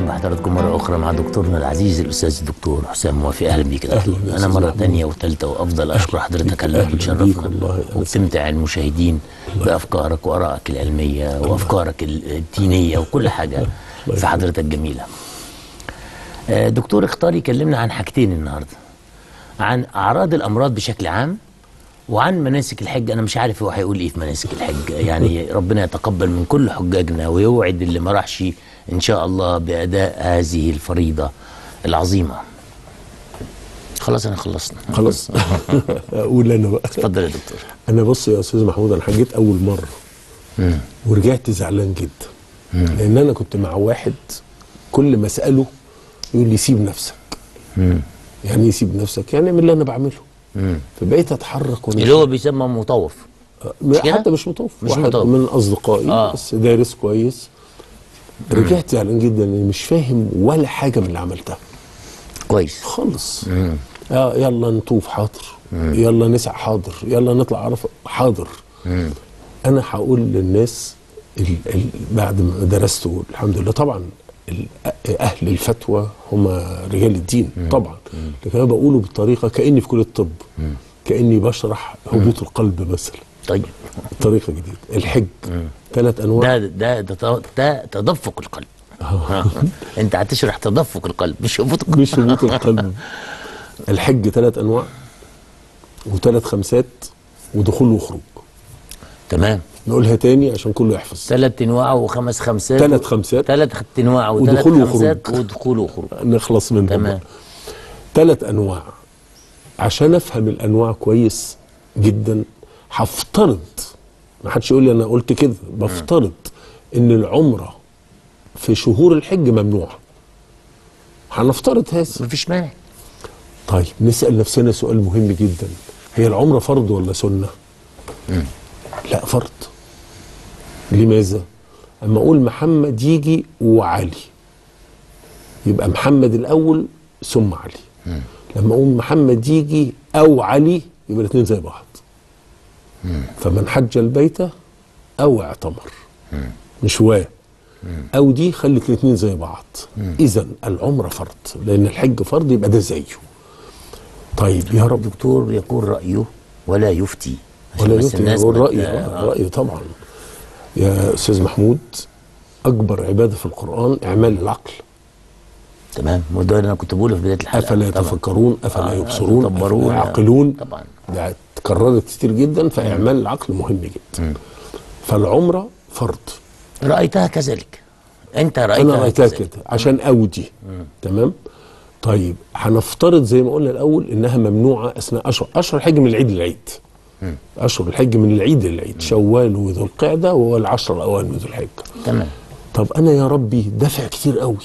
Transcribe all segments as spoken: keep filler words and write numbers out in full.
اهلا بحضراتكم مره اخرى مع دكتورنا العزيز الاستاذ الدكتور حسام موافي. اهلا بيك يا دكتور. انا مره ثانيه وثالثه وافضل اشكر حضرتك على انك بتشرفنا وبتمتع المشاهدين بافكارك وارائك العلميه وافكارك الدينيه وكل حاجه في حضرتك جميله. دكتور اختار يكلمنا عن حاجتين النهارده، عن اعراض الامراض بشكل عام وعن مناسك الحج. انا مش عارف هو هيقول ايه في مناسك الحج، يعني ربنا يتقبل من كل حجاجنا ويوعد اللي ما راحش ان شاء الله باداء هذه الفريضه العظيمه. خلاص انا خلصنا. خلاص اقول انا بقى. اتفضل يا دكتور. انا بص يا استاذ محمود، انا حجيت اول مره مم. ورجعت زعلان جدا مم. لان انا كنت مع واحد كل ما اساله يقول لي سيب نفسك. مم. يعني يسيب نفسك يعني من اللي انا بعمله. مم. فبقيت اتحرك اللي هو بيسمى مطوف. مش حتى مش مطوف، مش واحد مطوف. من اصدقائي آه. بس دارس كويس. رجعت زعلان جدا اني مش فاهم ولا حاجه من اللي عملتها كويس خالص. مم. اه يلا نطوف حاضر، مم. يلا نسعى حاضر، يلا نطلع عرفه حاضر. مم. انا هقول للناس ال ال بعد ما درست الحمد لله طبعا اهل الفتوى هم رجال الدين. مم. طبعا مم. لكن انا بقوله بطريقه كاني في كليه الطب، مم. كاني بشرح هبوط القلب مثلا. طيب طريقه جديده. الحج ثلاث انواع. ده ده ده, ده تدفق القلب. آه. انت هتشرح تدفق القلب مش هبوط القلب. مش هبوط القلب. الحج ثلاث انواع وثلاث خمسات ودخول وخروج. تمام. نقولها تاني عشان كله يحفظ. ثلاث انواع وخمس خمسات. ثلاث خمسات. ثلاث انواع وثلاث خمسات ودخول وخروج. نخلص منهم. تمام. ثلاث انواع. عشان افهم الانواع كويس جدا هفترض، ما حدش يقول لي انا قلت كده، بفترض ان العمره في شهور الحج ممنوعه. هنفترض هذا. مفيش مانع. طيب نسال نفسنا سؤال مهم جدا، هي العمره فرض ولا سنه؟ مم. لا فرض. لماذا؟ اما اقول محمد يجي وعلي يبقى محمد الاول ثم علي. مم. لما اقول محمد يجي او علي يبقى الاثنين زي بعض. مم. فمن حج البيت او اعتمر. مم. مش و او دي خلت الاثنين زي بعض. اذا العمره فرض، لان الحج فرض يبقى ده زيه. طيب يا رب. دكتور يقول رايه ولا يفتي. ولا يفتي يقول رايه. آه. رايه طبعا يا استاذ محمود. اكبر عباده في القران اعمال العقل. تمام. وده انا كنت بقوله في بدايه الحلقه. افلا يتفكرون افلا آه يبصرون افلا يعقلون. طبعا ده اتكررت كتير جدا. فاعمال العقل مهم جدا. مم. فالعمره فرض. رايتها كذلك. انت رايتها انا رايتها كده عشان اودي. مم. تمام. طيب هنفترض زي ما قلنا الاول انها ممنوعه اثناء اشهر اشهر الحج من العيد للعيد. مم. اشهر الحج من العيد للعيد. شوال وذو القعده وهو العشر الاوائل من ذو الحجه. تمام. طب انا يا ربي دافع كتير قوي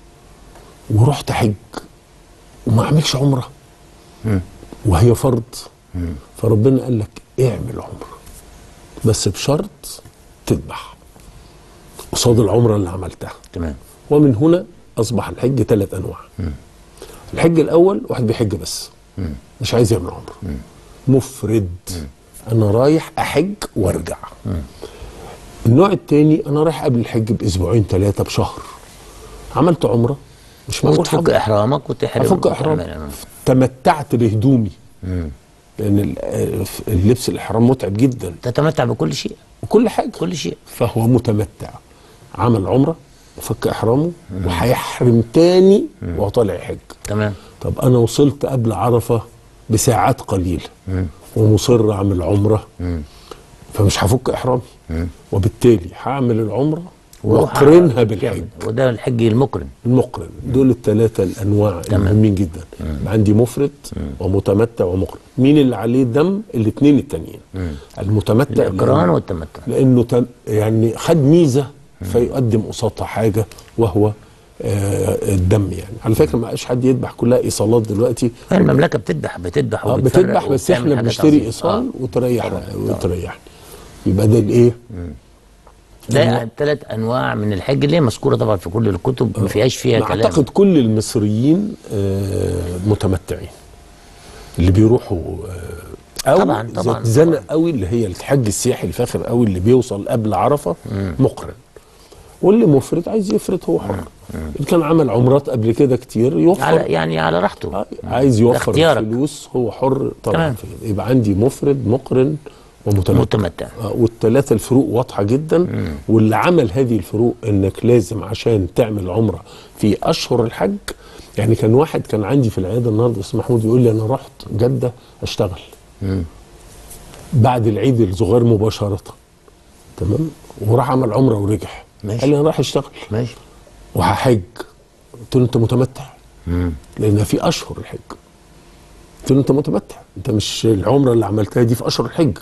ورحت حج وما اعملش عمره. مم. وهي فرض. مم. فربنا قال لك اعمل عمره بس بشرط تذبح قصاد العمره اللي عملتها. تمام. ومن هنا اصبح الحج ثلاث انواع. مم. الحج الاول واحد بيحج بس. مم. مش عايز يعمل عمره. مم. مفرد. مم. انا رايح احج وارجع. مم. النوع الثاني انا رايح قبل الحج باسبوعين ثلاثه بشهر عملت عمره. مش معقول تفك احرامك وتحرم. افك احرامك. تمتعت بهدومي. مم. لان اللبس الاحرام متعب جدا. تتمتع بكل شيء. وكل حاجه. كل شيء. فهو متمتع. عمل عمره وفك احرامه وهيحرم تاني وهو طالع يحج. تمام. طب انا وصلت قبل عرفه بساعات قليله ومصر اعمل عمره. مم. فمش هفك احرامي. مم. وبالتالي هعمل العمره واقرنها بالحج. وده الحج المقرن. المقرن. دول الثلاثه الانواع المهمين جدا. مم. عندي مفرد مم. ومتمتع ومقرن. مين اللي عليه دم؟ الاثنين التانيين. المتمتع الاقران والتمتع، لانه تم يعني خد ميزه فيقدم قصادها حاجه وهو آه الدم. يعني على فكره ما بقاش حد يذبح، كلها ايصالات دلوقتي. المملكه بتذبح بتذبح آه بتذبح بس احنا بنشتري ايصال آه. وتريح وتريحني. يبقى ده الايه؟ ده ثلاث انواع من الحج اللي هي مذكوره طبعا في كل الكتب، ما فيهاش فيها كلام. اعتقد كل المصريين آه متمتعين اللي بيروحوا آه او طبعا طبعا زنق قوي اللي هي الحج السياحي الفاخر قوي اللي بيوصل قبل عرفه مقرن. واللي مفرد عايز يفرد هو حر. اللي كان عمل عمرات قبل كده كتير يوفر على يعني على راحته. آه، عايز يوفر اختيارك. الفلوس هو حر طبعا تمام. في كده. يبقى عندي مفرد مقرن ومتمتع. متمتع. آه، والثلاثه الفروق واضحه جدا. مم. واللي عمل هذه الفروق انك لازم عشان تعمل عمره في اشهر الحج. يعني كان واحد كان عندي في العياده النهارده اسمه محمود يقول لي انا رحت جده اشتغل مم. بعد العيد الصغير مباشره، تمام، وراح عمل عمره ورجع. ماشي. قال لي انا رايح اشتغل ماشي وهحج. قلت له انت متمتع؟ مم. لان في اشهر الحج. قلت له انت متمتع، انت مش العمره اللي عملتها دي في اشهر الحج،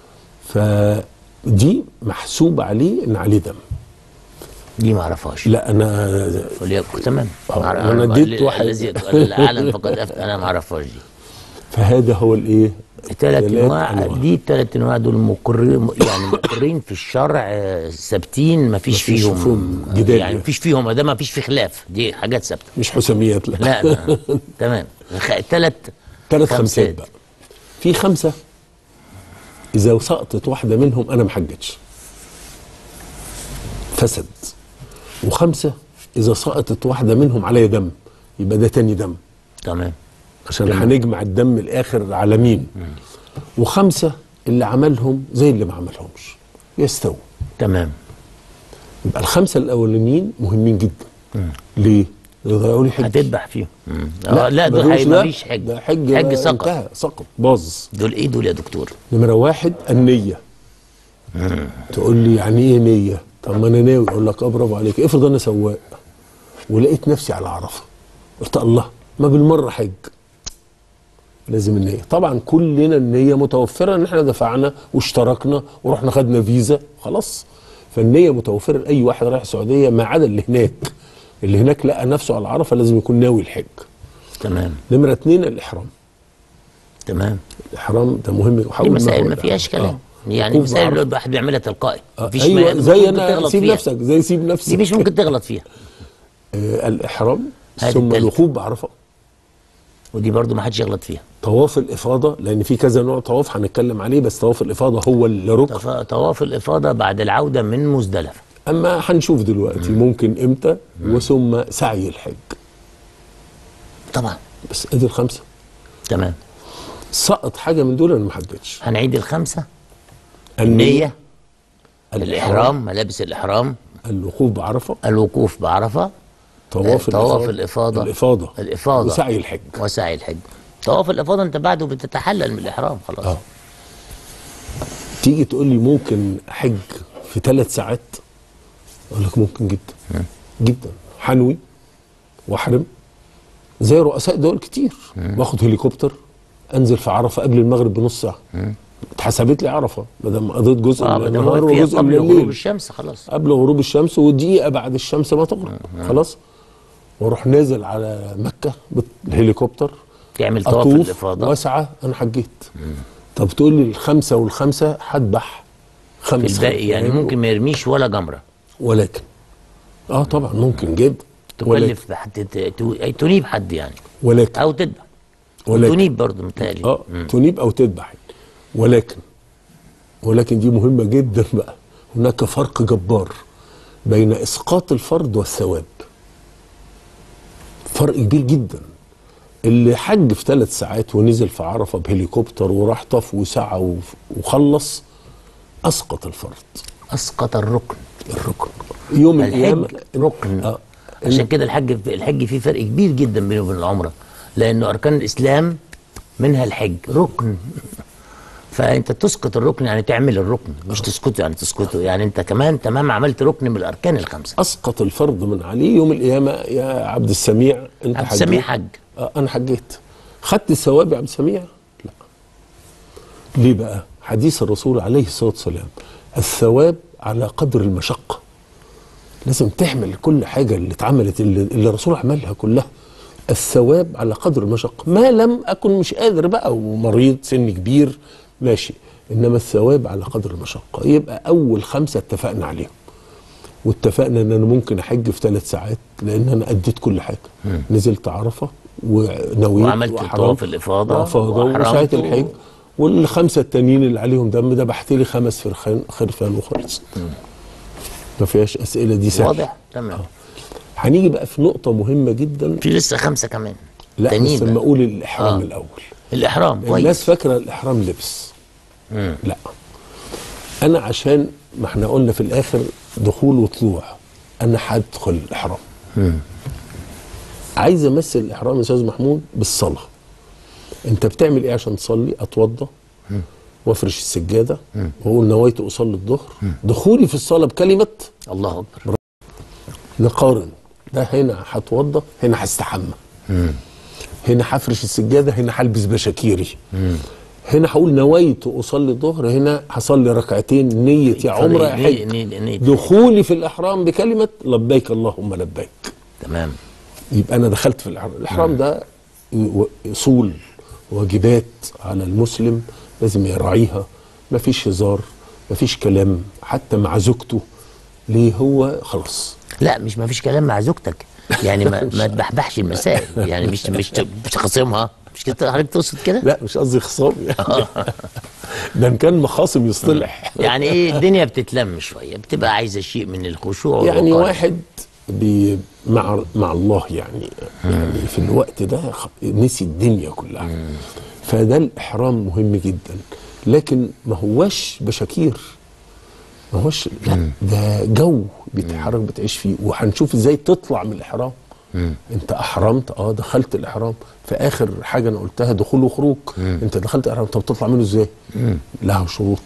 فدي محسوب عليه ان عليه دم. دي ما اعرفهاش. لا انا وليكن تمام. انا اديت واحد الذي الاعلم فقد افتى، انا ما اعرفهاش دي. فهذا هو الايه؟ ثلاث انواع. دي الثلاث انواع دول مقرين، يعني مقرين في الشرع، ثابتين، ما فيش فيهم جدال، يعني ما فيش فيهم، ده ما فيش في خلاف، دي حاجات ثابته مش حساميات. لا لا, لا. تمام. ثلاث ثلاث خمسات بقى. في خمسه اذا سقطت واحده منهم انا ما حجتش، فسد. وخمسه اذا سقطت واحده منهم عليا دم، يبقى ده تاني دم. تمام. عشان هنجمع الدم الاخر على مين. مم. وخمسه اللي عملهم زي اللي ما عملهمش يستووا. تمام. يبقى الخمسه الاولانيين مهمين جدا. مم. ليه؟ يضيعوا لي حج. هتذبح فيهم. لا, لا دول ما فيش حج. ده حج حج سقط. انتهى، سقط، باظ. دول ايه دول يا دكتور؟ نمره واحد النيه. مم. تقول لي يعني ايه نيه؟ طب ما انا ناوي. اقول لك اه برافو عليك. افرض انا سواق ولقيت نفسي على عرفه، قلت الله ما بالمره حج. لازم النية. طبعا كلنا النية متوفرة ان احنا دفعنا واشتركنا ورحنا خدنا فيزا خلاص. فالنية متوفرة لأي واحد رايح السعودية ما عدا اللي هناك. اللي هناك لقى نفسه على عرفة لازم يكون ناوي الحج. تمام. نمرة اتنين الإحرام. تمام. الإحرام ده مهم. دي مسائل ما فيهاش كلام. آه. يعني مسائل الواحد بيعملها تلقائي. آه. أيوة زي أنا سيب نفسك، زي سيب نفسك. دي مش ممكن تغلط فيها. آه الإحرام ثم الوقوف بعرفة. ودي برضو ما حدش يغلط فيها. طواف الإفاضة، لأن في كذا نوع طواف هنتكلم عليه، بس طواف الإفاضة هو اللي ركن. طواف الإفاضة بعد العودة من مزدلفة. أما هنشوف دلوقتي مم. ممكن إمتى. مم. وثم سعي الحج. طبعا. بس أدي الخمسة. تمام. سقط حاجة من دول أنا ما حددتش. هنعيد الخمسة. النية، الإحرام، ملابس الإحرام، الوقوف بعرفة، الوقوف بعرفة، طواف طواف الإفاضة، الإفاضة الإفاضة وسعي الحج. وسعي الحج. طواف الإفاضة أنت بعده بتتحلل من الإحرام خلاص. اه تيجي تقول لي ممكن حج في ثلاث ساعات؟ أقول لك ممكن جدا. م. جدا. حنوي واحرم زي رؤساء دول كتير. م. باخد هليكوبتر انزل في عرفة قبل المغرب بنص ساعة. م. اتحسبت لي عرفة ما دام قضيت جزء آه من النهار وجزء من الليل. قبل غروب الشمس خلاص. قبل غروب الشمس ودقيقة بعد الشمس ما تغرب. خلاص. واروح نازل على مكة بالهليكوبتر تعمل طواف الإفاضة واسعة. انا حجيت. مم. طب تقول لي الخمسة والخمسة هذبح خمس في الباقي يعني ممكن ما يرميش ولا جمرة. ولكن اه طبعا ممكن جدا تكلف بحد تنيب حد يعني. ولكن او تذبح. ولكن تنيب برضه متهيألي. اه مم. تنيب او تذبح. ولكن ولكن دي مهمة جدا بقى. هناك فرق جبار بين اسقاط الفرض والثواب. فرق كبير جدا. اللي حج في ثلاث ساعات ونزل في عرفة بهليكوبتر وراح طاف وسعى وخلص اسقط الفرض. اسقط الركن. الركن يوم القيامة ركن. آه. عشان كده الحج الحج فيه فرق كبير جدا بينه وبين العمرة، لأنه أركان الإسلام منها الحج ركن. فأنت تسقط الركن يعني تعمل الركن، مش تسقطه يعني تسقطه، يعني أنت كمان تمام عملت ركن من الأركان الخمسة. أسقط الفرض من عليه يوم القيامة يا عبد السميع. أنت عبد السميع حج. آه أنا حجيت. خدت الثواب يا عبد السميع؟ لا. ليه بقى؟ حديث الرسول عليه الصلاة والسلام الثواب على قدر المشقة. لازم تحمل كل حاجة اللي اتعملت اللي, اللي الرسول عملها كلها. الثواب على قدر المشقة، ما لم أكن مش قادر بقى ومريض سن كبير ماشي، إنما الثواب على قدر المشقة. يبقى أول خمسة اتفقنا عليهم، واتفقنا إن أنا ممكن أحج في ثلاث ساعات لأن أنا أديت كل حاجة. م. نزلت عرفة ونويت وعملت طواف الإفاضة وسعيت الحج. والخمسة التانيين اللي عليهم دم ده بحت لي خمس فرخان خرفان وخلص. ما فيهاش أسئلة، دي سهلة. واضح تمام. هنيجي بقى في نقطه مهمه جدا. في لسه خمسه كمان. لا تانيين بس لما بقى. اقول الاحرام آه. الاول. الاحرام كويس. الناس فاكره الاحرام لبس. مم. لا، انا عشان ما احنا قلنا في الاخر دخول وطلوع، انا هدخل الاحرام. مم. عايز امثل الاحرام يا استاذ محمود بالصلاه. انت بتعمل ايه عشان تصلي؟ اتوضى وافرش السجاده واقول نويت اصلي الظهر. دخولي في الصلاه بكلمه الله اكبر. نقارن ده، هنا هتوضى، هنا هستحمى، هنا هفرش السجاده، هنا هلبس بشاكيري، هنا هقول نويت اصلي الظهر، هنا هصلي ركعتين نيه يا عمره يا حج. دخولي في الاحرام بكلمه لبيك اللهم لبيك. تمام. يبقى انا دخلت في الاحرام. الاحرام ده اصول واجبات على المسلم لازم يراعيها. مفيش هزار، مفيش كلام حتى مع زوجته. ليه؟ هو خلاص. لا مش ما فيش كلام مع زوجتك، يعني ما ما تبحبحش المسائل، يعني مش مش مش خاصمها، مش كده حضرتك تقصد كده؟ لا مش قصدي خصام يعني. ده ان كان مخاصم يصطلح. يعني ايه، الدنيا بتتلم شويه، بتبقى عايزه شيء من الخشوع يعني والوقار. واحد بي مع مع الله يعني يعني في الوقت ده نسي الدنيا كلها. فده الاحرام مهم جدا، لكن ما هواش بشاكير، ما هوش، لا ده جو بتتحرك بتعيش فيه. وهنشوف ازاي تطلع من الاحرام. مم. انت احرمت، اه دخلت الاحرام. في اخر حاجه انا قلتها دخول وخروج. مم. انت دخلت الاحرام، طب تطلع منه ازاي؟ له شروط.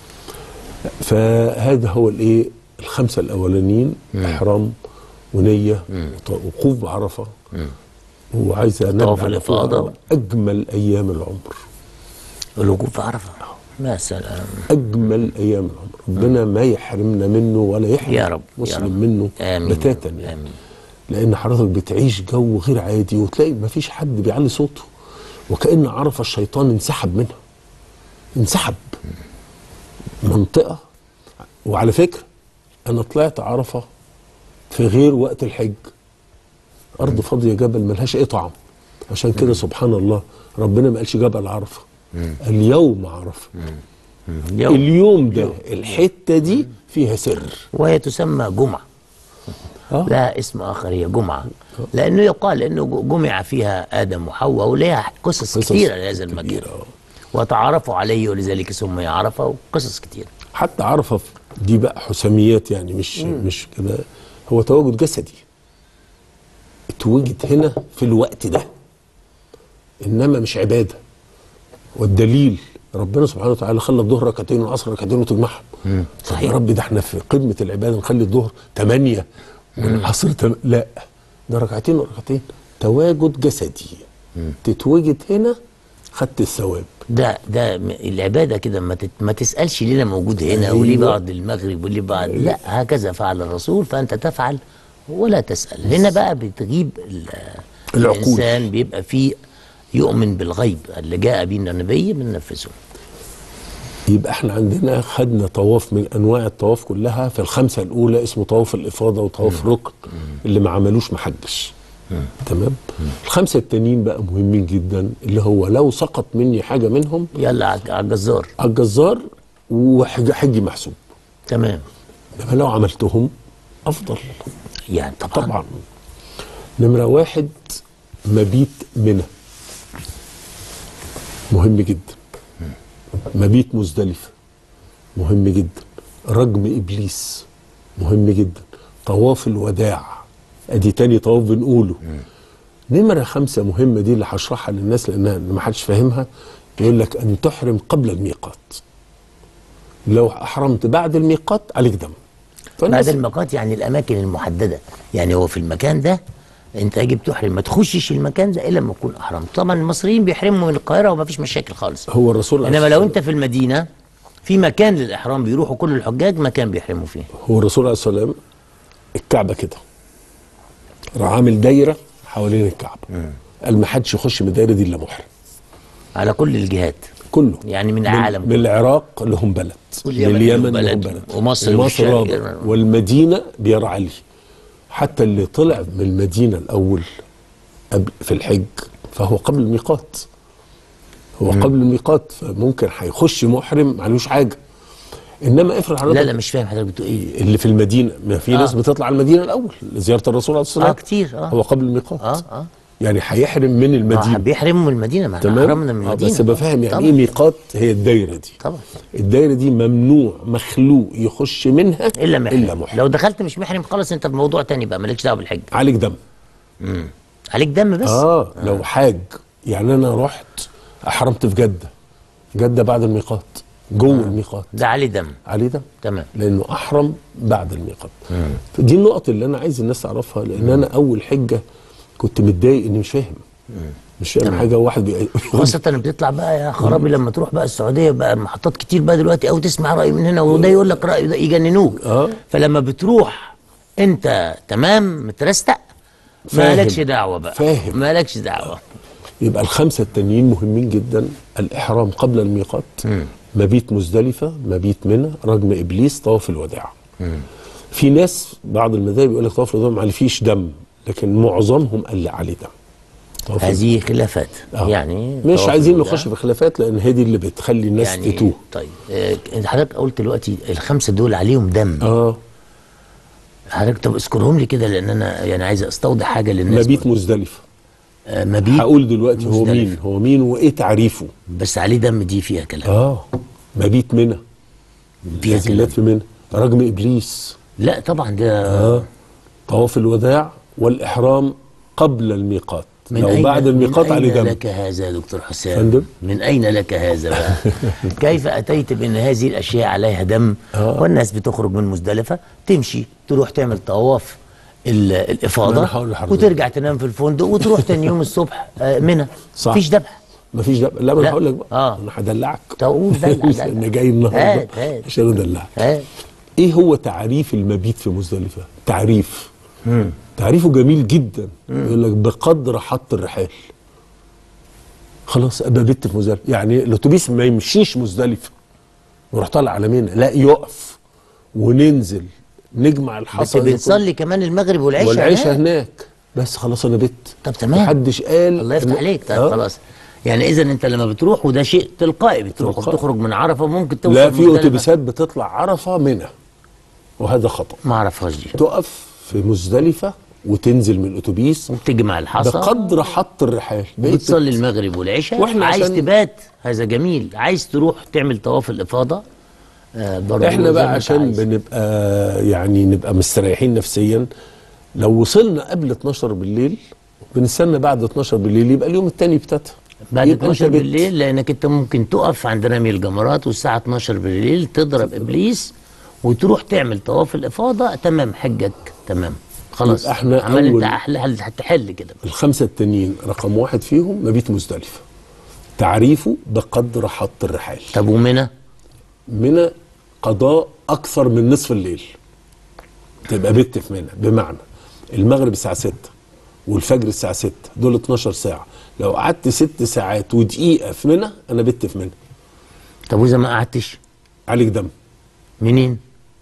فهذا هو الايه، الخمسه الاولانيين: احرام ونيه ووقوف بعرفه وعايزه طواف الافاضه، اجمل ايام العمر الوقوف بعرفه. يا سلام، اجمل ايام العمر. ربنا ما يحرمنا منه ولا يحرم يا رب مسلم يا رب. منه آمين. بتاتا يعني. آمين. لان حضرتك بتعيش جو غير عادي، وتلاقي ما فيش حد بيعلي صوته، وكأن عرفه الشيطان انسحب منها، انسحب منطقه. وعلى فكره انا طلعت عرفه في غير وقت الحج، ارض فاضيه، جبل ملهاش اي طعم. عشان كده سبحان الله ربنا ما قالش جبل عرفه، اليوم عرفه. اليوم, اليوم ده اليوم. الحته دي فيها سر، وهي تسمى جمعه. آه. لها اسم اخر، هي جمعه، لانه يقال انه جمع فيها ادم وحواء، ولها قصص كثيره لهذا المكان. وتعارفوا عليه ولذلك سمي عرفه، وقصص كثيره. حتى عرفه دي بقى حساميات يعني، مش مم. مش كده، هو تواجد جسدي، اتوجد هنا في الوقت ده، انما مش عباده. والدليل ربنا سبحانه وتعالى خلى الظهر ركعتين والعصر ركعتين وتجمعهم. صحيح يا رب، ده احنا في قمه العباده نخلي الظهر ثمانيه والعصر تم... لا، ده ركعتين وركعتين، تواجد جسدي. مم. تتوجد هنا خدت الثواب. ده ده العباده كده، ما, تت... ما تسالش ليه انا موجود هنا. أيوة. وليه بعد المغرب وليه بعد. أيوة. لا، هكذا فعل الرسول، فانت تفعل ولا تسال. هنا بقى بتغيب ال... الانسان، بيبقى فيه يؤمن بالغيب اللي جاء به النبي بننفذه. يبقى احنا عندنا خدنا طواف من انواع الطواف كلها. في الخمسه الاولى اسمه طواف الافاضه وطواف ركن، اللي ما عملوش ما حجش. تمام. مم. الخمسه التانيين بقى مهمين جدا، اللي هو لو سقط مني حاجه منهم يلا على الجزار، على الجزار وحجي محسوب. تمام. انما لو عملتهم افضل يعني طبعا. طبعا. نمره واحد مبيت منى، مهم جدا. مبيت مزدلفه مهم جدا. رجم ابليس مهم جدا. طواف الوداع ادي تاني طواف بنقوله. نمره خمسه مهمه، دي اللي هشرحها للناس لانها ما حدش فاهمها. يقول لك ان تحرم قبل الميقات. لو احرمت بعد الميقات عليك دم. بعد الميقات يعني الاماكن المحدده، يعني هو في المكان ده انت يجب تحرم، ما تخشش المكان ده الا لما تكون احرمت. طبعا المصريين بيحرموا من القاهره وما فيش مشاكل خالص. هو الرسول انما لو انت في المدينه في مكان للاحرام بيروحوا كل الحجاج، مكان بيحرموا فيه. هو الرسول عليه الصلاه والسلام الكعبه كده راح عامل دايره حوالين الكعبه. مم. قال ما حدش يخش من الدايره دي الا محرم. على كل الجهات كله، يعني من العالم من, من العراق لهم بلد، من اليمن لهم بلد، ومصر ومصر والمدينه بيرعى. حتى اللي طلع من المدينه الاول قبل في الحج فهو قبل الميقات، هو مم. قبل الميقات، فممكن هيخش محرم معلوش حاجه. انما افرض حضرتك لا لا مش فاهم حضرتك بتقول ايه. اللي في المدينه، ما في آه. ناس بتطلع المدينه الاول لزياره الرسول عليه الصلاه اه والسلام. كتير اه هو قبل الميقات. اه اه يعني هيحرم من ما المدينه. بيحرموا من المدينه، ما احنا تمام. حرمنا من آه المدينه. بس بفهم يعني طبعا. ايه ميقات. هي الدايره دي طبعا الدايره دي ممنوع مخلوق يخش منها الا محرم. الا محرم. لو دخلت مش محرم خلاص انت في موضوع تاني بقى، مالكش دعوه بالحج. عليك دم. امم عليك دم بس. آه, اه لو حاج، يعني انا رحت احرمت في جده، جده بعد الميقات جوه آه. الميقات ده عليه دم. عليه دم تمام. لانه احرم بعد الميقات. فدي النقط اللي انا عايز الناس تعرفها، لان انا اول حجه كنت متضايق اني مش فاهم. مش فاهم تمام. حاجه. واحد بي... خاصة بتطلع بقى يا خرابي لما تروح بقى السعودية بقى محطات كتير بقى دلوقتي، او تسمع رأي من هنا وده يقول لك رأي ده يجننوك. اه فلما بتروح انت تمام مترستق فاهم. مالكش دعوة بقى. فاهم. مالكش دعوة. يبقى الخمسه التانيين مهمين جدا. الاحرام قبل الميقات، مم. مبيت مزدلفه، مبيت منى، رجم ابليس، طواف الوداع. مم. في ناس بعض المذاهب يقول لك طواف الوداع ما عليهش دم، لكن معظمهم قال لي عليه دم. هذه خلافات. آه. يعني مش عايزين الوداع. نخش في خلافات، لان هي دي اللي بتخلي الناس يعني تتوه. طيب آه، انت حضرتك قلت دلوقتي الخمسه دول عليهم دم. اه حضرتك طب اذكرهم لي كده، لان انا يعني عايز استوضح حاجه للناس. مبيت مزدلفه. آه مبيت هقول دلوقتي هو مزدلفة. مين هو مين وايه تعريفه. بس عليه دم دي فيها كلام. اه مبيت منى، فيها كلام. نزلات في منى، رجم ابليس. لا طبعا ده اه طواف الوداع والاحرام قبل الميقات. من لو أين بعد الميقات من عليه أين دم. لك هذا يا دكتور حسام؟ فندم؟ من أين لك هذا بقى؟ كيف أتيت بأن هذه الأشياء عليها دم؟ آه. والناس بتخرج من مزدلفة تمشي تروح تعمل طواف ال- ما الإفاضة أنا هقول لحضرتك. وترجع تنام في الفندق وتروح تاني يوم الصبح آه، منى. صح. مفيش ذبح. مفيش دم. لا ما لا. انا هقول لك بقى. آه. انا هدلعك. تقول دلع دلع. انا جاي النهارده هات هات عشان ادلعك. هات. ايه هو تعريف المبيت في مزدلفه؟ تعريف مم. تعريفه جميل جدا. يقول لك بقدر حط الرحال. خلاص ابقى بت في مزدلفه، يعني الاتوبيس ما يمشيش مزدلفه ويروح طالع على منى، لا يقف وننزل نجمع بس الحصى بنصلي كمان المغرب والعشاء والعشاء هناك. هناك. بس خلاص انا بت. طب تمام. محدش قال. الله يفتح إن- عليك. طيب آه. خلاص. يعني اذا انت لما بتروح وده شيء تلقائي، بتروح تلقائي. وبتخرج من عرفه ممكن توصل لا في مزدلفة. اتوبيسات بتطلع عرفه منى، وهذا خطأ. ما اعرفهاش دي. تقف في مزدلفه وتنزل من الاتوبيس وبتجمع الحصى بقدر حط الرحال. بقيت وتصلي المغرب والعشاء. وإحنا عايز عشان- تبات هذا جميل، عايز تروح تعمل طواف الافاضه آه برضه احنا زي بقى ما أنت عشان عايز. بنبقى يعني نبقى مستريحين نفسيا، لو وصلنا قبل اتناشر بالليل بنستنى بعد اتناشر بالليل، يبقى اليوم الثاني ابتدى. بعد يبقى اتناشر أنت بت- بالليل، لانك انت ممكن تقف عند رمي الجمرات والساعه اتناشر بالليل تضرب ابليس وتروح تعمل طواف الافاضه. تمام حجك تمام خلاص. يبقى إحنا عمال انت أول- احل هتحل كده. الخمسه التانيين رقم واحد فيهم مبيت مزدلفه، تعريفه بقدر حط الرحال. طب ومنى؟ منى قضاء اكثر من نصف الليل، تبقى بت في منى. بمعنى المغرب الساعه ستة والفجر الساعه ستة، دول اتناشر ساعه. لو قعدت ست ساعات ودقيقه في منى انا بت في منى. طب واذا ما قعدتش عليك دم. منين؟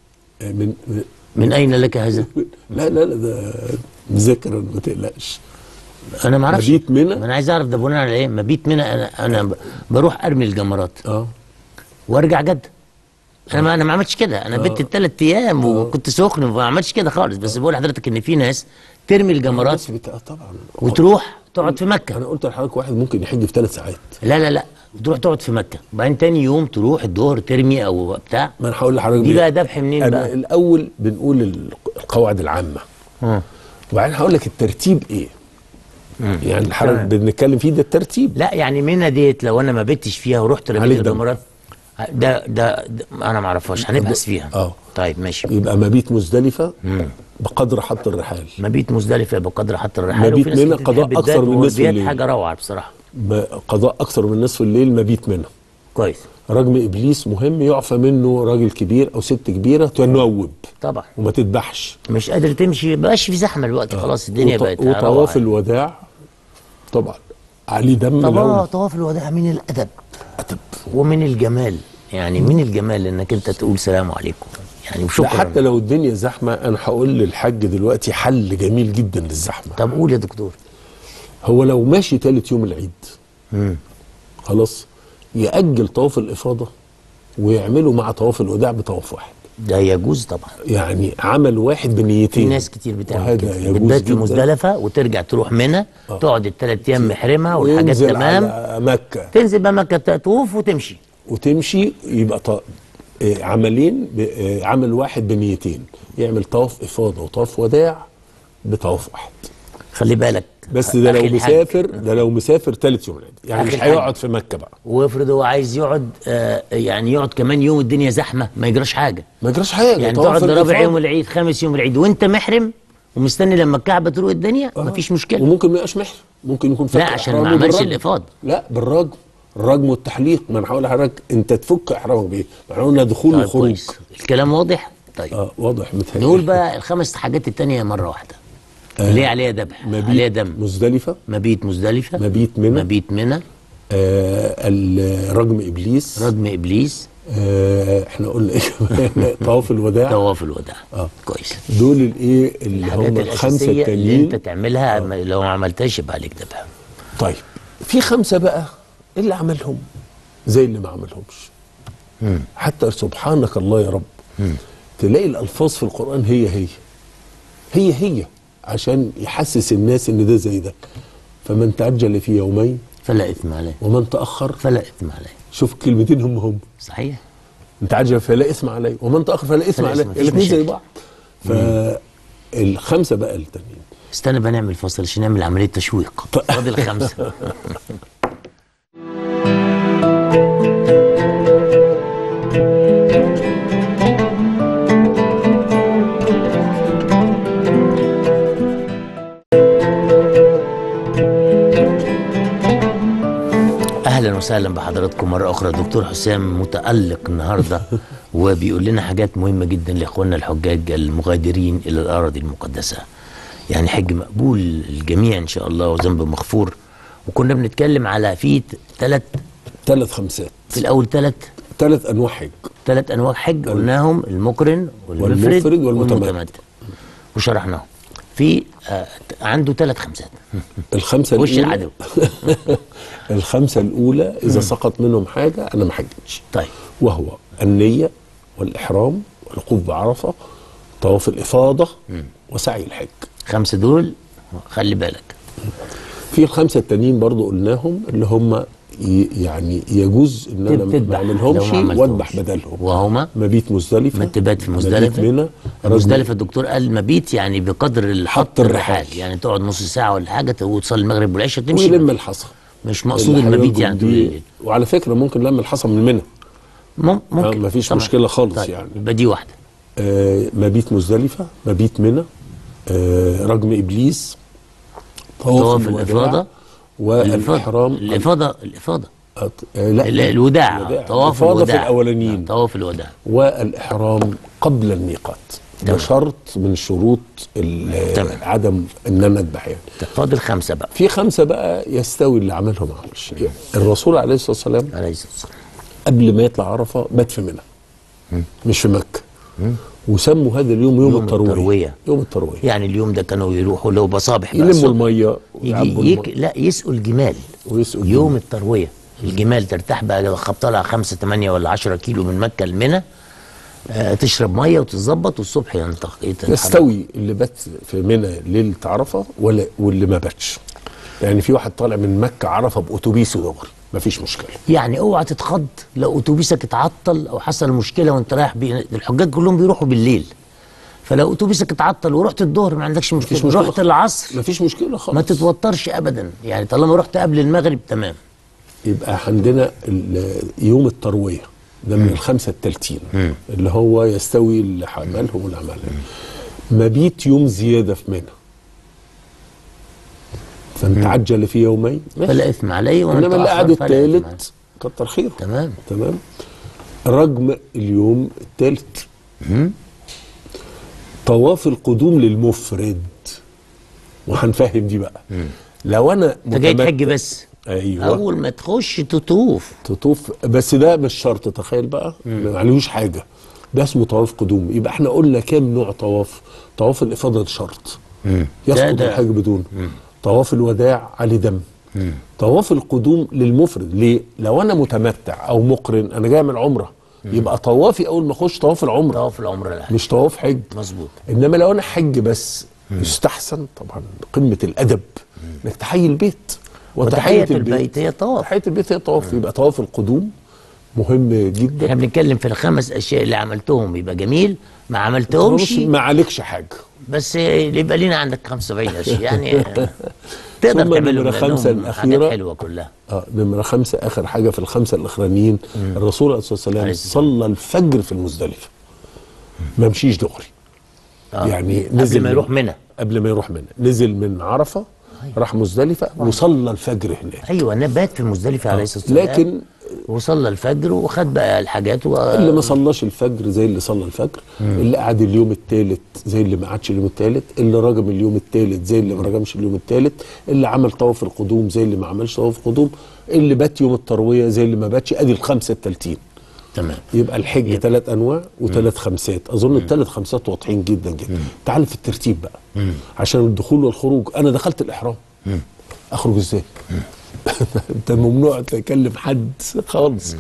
من من- من اين لك هذا؟ لا لا لا ده ذكر ما تقلقش. انا ما اعرفش. مبيت منى. ما انا عايز اعرف ده بناء على ايه؟ مبيت منى انا انا ب- بروح ارمي الجمرات اه وارجع جده. انا ما انا ما عملتش كده، انا بت الثلاث ايام وكنت سخن وما عملتش كده خالص. بس بقول لحضرتك ان في ناس ترمي الجمرات بس بت... آه طبعا. وتروح تقعد في مكه. انا قلت لحضرتك واحد ممكن يحج في ثلاث ساعات. لا لا لا تروح تقعد في مكه وبعدين تاني يوم تروح الظهر ترمي او بتاع. ما انا هقول لحضرتك دي ليه. بقى ذبح منين أنا بقى؟ الاول بنقول ال- القواعد العامه، اه وبعدين هقول لك الترتيب ايه. يعني حضرتك تمام. بنتكلم فيه ده الترتيب. لا يعني منى ديت لو انا ما بتش فيها ورحت رميت عليك دم. الجمرات ده, ده ده انا ما اعرفهاش، هنبحث فيها. اه طيب ماشي. يبقى مبيت مزدلفه بقدر حط الرحال، مبيت مزدلفه بقدر حط الرحال. مبيت وفي ناس منى كتير قضاء بتحب أكثر الذات من نصف والبيات الليل. حاجه روعه بصراحه. ب- قضاء اكثر من نصف الليل مبيت منى. كويس. رجم ابليس مهم، يعفى منه راجل كبير او ست كبيره تنوب طبعا وما تذبحش. مش قادر تمشي، مبقاش في زحمه الوقت خلاص الدنيا وط- بقت وطواف روعة. الوداع طبعا عليه دم. طب لو اه طواف الوداع من الادب أدب. ومن الجمال، يعني من الجمال انك انت تقول سلام عليكم يعني لا وشكرا. حتى لو الدنيا زحمه انا هقول للحج دلوقتي حل جميل جدا للزحمه. طب قول يا دكتور. هو لو ماشي ثالث يوم العيد مم. خلاص يأجل طواف الإفاضة ويعملوا مع طواف الوداع بطواف واحد. ده يجوز طبعا. يعني عمل واحد بنيتين. في ناس كتير بتعمل كده، يجوز بتبات في جداً. مزدلفه وترجع تروح منى، آه. تقعد الثلاث ايام محرمه والحاجات وينزل تمام، على مكة تنزل بقى مكه تطوف وتمشي. وتمشي يبقى ط... آه، عملين ب... آه، عمل واحد بنيتين، يعمل طواف افاضه وطواف وداع بطواف واحد. خلي بالك بس ده أخي لو الحاج. مسافر، ده لو مسافر ثالث يوم العيد، يعني أخي مش الحاج. هيقعد في مكه بقى. وافرض هو عايز يقعد آه يعني يقعد كمان يوم الدنيا زحمه، ما يجراش حاجه. ما يجراش حاجه، يعني طواف تقعد رابع الإفاضة. يوم العيد، خامس يوم العيد وانت محرم ومستني لما الكعبه تروق الدنيا، آه. مفيش مشكله. وممكن ما يبقاش محرم، ممكن يكون فك لا عشان ما إحرامه عملش بالرجم. الافاضه. لا بالرجم، الرجم والتحليق. ما انا هقول لحضرتك انت تفك احرامك بايه؟ ما احنا قلنا دخول طيب وخروج. كويس. الكلام واضح. طيب اه واضح متهيألي. نقول بقى الخمس حاجات التانية مرة واحدة. آه. اللي هي عليها ذبح، عليها مبيت دم. مزدلفه، مبيت مزدلفة، مبيت منى، مبيت منى، آه ال- رجم ابليس، رجم ابليس، آه احنا قلنا ايه كمان؟ طواف الوداع. طواف الوداع. اه كويس. دول الايه اللي الحاجات هم الخمسه الأساسية اللي التانيين. انت تعملها. آه. لو ما عملتهاش يبقى عليك ذبح. طيب في خمسه بقى اللي عملهم زي اللي ما عملهمش. مم. حتى سبحانك الله يا رب. مم. تلاقي الالفاظ في القران هي هي هي هي عشان يحسس الناس ان ده زي ده. فمن تعجل في يومين فلا إثم عليه ومن تاخر فلا إثم عليه. شوف كلمتين هم هم. صحيح. من تعجل فلا اثم عليه ومن تاخر فلا اثم فلا عليه، إثم، مفيش الاثنين زي مشاكل. بعض. فالخمسه بقى التانيين. استنى بقى نعمل فاصل عشان نعمل عملية تشويق. فاضل خمسة. اهلا وسهلا بحضراتكم مره اخرى. دكتور حسام متالق النهارده وبيقول لنا حاجات مهمه جدا لاخواننا الحجاج المغادرين الى الاراضي المقدسه. يعني حج مقبول الجميع ان شاء الله وذنب مغفور. وكنا بنتكلم على في ثلاث ثلاث خمسات في الاول ثلاث ثلاث انواع حج. ثلاث انواع حج قلناهم: المقرن والمفرد والمفرد والمتمتع. والمتمتع وشرحناهم. في آه عنده ثلاث خمسات. الخمسه وش الاولى العدو. الخمسه الاولى اذا سقط منهم حاجه انا ما حجتش. طيب. وهو النيه والاحرام والوقوف بعرفه، طواف الافاضه، وسعي الحج. خمسه دول خلي بالك. في الخمسه التانيين برضو قلناهم اللي هم ي- يعني يجوز ان انا ما تذبح اعملهمش لو ما عملتهمش. واذبح بدلهم. وهما مبيت مزدلفه، ما تبات في مبيت مزدلفه. منى، مزدلفه الدكتور قال مبيت يعني بقدر الحط حط الرحال. الرحال، يعني تقعد نص ساعه ولا حاجه وتصلي المغرب والعشاء تمشي. ويلم الحصى. مش مقصود اللي المبيت هيرجم يعني طول بيه. الليل. وعلى فكره ممكن لم الحصى من منى. مم- ممكن ما فيش طبعاً. مشكله خالص. طيب. يعني يبقى دي واحده. آه مبيت مزدلفه، مبيت منى، آه رجم ابليس، طواف الافاضه والاحرام. الافاضه الافاضه آه لا ال- الوداع. طواف الإفاضة الوداع في الاولانيين. نعم، طواف الوداع. والاحرام قبل الميقات. ده تمام. شرط من شروط ال- تمام. عدم ان انا اذبح يعني. فاضل خمسه بقى. في خمسه بقى يستوي اللي عملهم ما عملش. الرسول عليه الصلاه والسلام عليه الصلاه والسلام قبل ما يطلع عرفه بات في منى، مش في مكه. وسموا هذا اليوم يوم, يوم الترويه. التروية. يوم الترويه. يعني اليوم ده كانوا يروحوا لو بصابح بقى يلموا الصبح. الميه ويعبوا يجي يك... المية. لا يسقوا الجمال. ويسقوا يوم الجمال. الترويه الجمال ترتاح بقى لو خبط لها خمسة ثمانية ولا عشرة كيلو من مكه لمنى. آه تشرب ميه وتتظبط والصبح ينطق يستوي اللي بات في منى ليله عرفه ولا واللي ما باتش. يعني في واحد طالع من مكه عرفه باتوبيس ودغري مفيش مشكله. يعني اوعى تتخض لو اتوبيسك اتعطل او حصل مشكله وانت رايح بي... الحجاج كلهم بيروحوا بالليل. فلو اتوبيسك اتعطل ورحت الظهر ما عندكش مشكله. مفيش مشكلة. رحت العصر مفيش مشكله خالص. ما تتوترش ابدا. يعني طالما رحت قبل المغرب تمام. يبقى عندنا ال- يوم الترويه ده من الخمسه التالتين اللي هو يستوي اللي عملهم واللي عملهم. مبيت يوم زياده في منى، فمن تعجل في يومين فلا اثم عليه ومن انما اللي تأخر قعد فلا إثم عليه. الثالث كتر خيره. تمام. تمام. رجم اليوم الثالث. طواف القدوم للمفرد، وهنفهم دي بقى. لو انا انت جاي متمتع- تحج بس. ايوه اول ما تخش تطوف. تطوف بس ده مش شرط. تخيل بقى ما عليهوش حاجه، ده اسمه طواف قدوم. يبقى احنا قلنا كام نوع طواف؟ طواف الافاضه ده شرط ده- يسقط ده- الحاج بدونه. طواف الوداع عليه دم. طواف القدوم للمفرد. ليه؟ لو انا متمتع او مقرن انا جاي من عمره يبقى طوافي اول ما اخش طواف العمره، طواف العمره لا مش طواف حج. مظبوط. انما لو انا حج بس يستحسن طبعا قمه الادب انك تحيي البيت، وتحيه البيت هي طواف. تحيه البيت هي طواف. يبقى طواف القدوم مهم جدا. احنا بنتكلم في الخمس اشياء اللي عملتهم يبقى جميل، ما عملتهمش ما عليكش حاجه، بس يبقى لينا عندك خمسة وسبعين اشياء يعني تقدر ثم تعملهم نمرة خمسة الأخيرة حاجات حلوه كلها. اه نمرة خمسة آخر حاجة في الخمسة الأخرانيين، الرسول عليه الصلاة والسلام صلى الفجر في المزدلفة، ما مشيش دغري. آه. يعني نزل قبل ما يروح منى، قبل ما يروح منى نزل من عرفة راح مزدلفة وصلى الفجر هناك. ايوه انا بات في مزدلفة عليه الصلاة والسلام، لكن وصلى الفجر وخد بقى الحاجات و... اللي ما صلاش الفجر زي اللي صلى الفجر، مم. اللي قعد اليوم الثالث زي اللي ما قعدش اليوم الثالث، اللي رجم اليوم الثالث زي اللي ما رجمش اليوم الثالث، اللي عمل طواف القدوم زي اللي ما عملش طواف القدوم، اللي بات يوم التروية زي اللي ما باتش. ادي الخمسة التالتين. تمام. يبقى الحج ثلاث انواع وثلاث خمسات. اظن الثلاث خمسات واضحين جدا جدا. تعال في الترتيب بقى، مم. عشان الدخول والخروج. انا دخلت الاحرام، مم. اخرج ازاي؟ انت ممنوع تكلم حد خالص.